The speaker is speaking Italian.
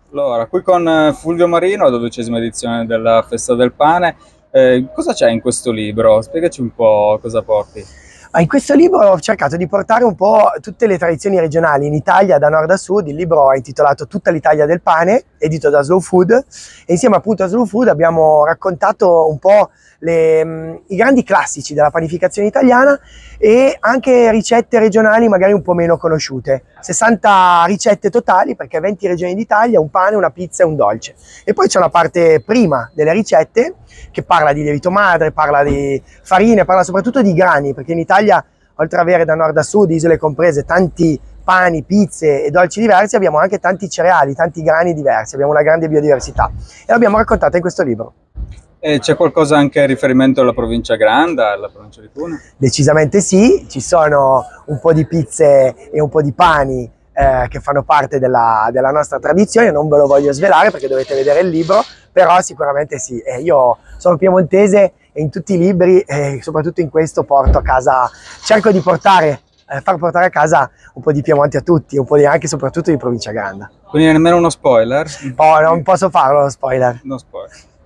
Allora, qui con Fulvio Marino, la 12ª edizione della Festa del Pane. Cosa c'è in questo libro? Spiegaci un po' cosa porti. In questo libro ho cercato di portare un po' tutte le tradizioni regionali in Italia da nord a sud. Il libro è intitolato Tutta l'Italia del pane, edito da Slow Food, e insieme appunto a Slow Food abbiamo raccontato un po' i grandi classici della panificazione italiana e anche ricette regionali magari un po' meno conosciute. 60 ricette totali, perché 20 regioni d'Italia, un pane, una pizza e un dolce. E poi c'è una parte prima delle ricette che parla di lievito madre, parla di farine, parla soprattutto di grani, perché in Italia, oltre ad avere da nord a sud, isole comprese, tanti pani, pizze e dolci diversi, abbiamo anche tanti cereali, tanti grani diversi, abbiamo una grande biodiversità e l'abbiamo raccontata in questo libro. E c'è qualcosa anche a riferimento alla provincia Granda, alla provincia di Cuneo? Decisamente sì, ci sono un po' di pizze e un po' di pani che fanno parte della nostra tradizione. Non ve lo voglio svelare perché dovete vedere il libro, però sicuramente sì. Io sono piemontese e in tutti i libri, soprattutto in questo, porto a casa, cerco di far portare a casa un po' di Piemonte a tutti, un po' anche e soprattutto di provincia Granda. Quindi nemmeno uno spoiler? Oh, non posso farlo lo spoiler. No spoiler.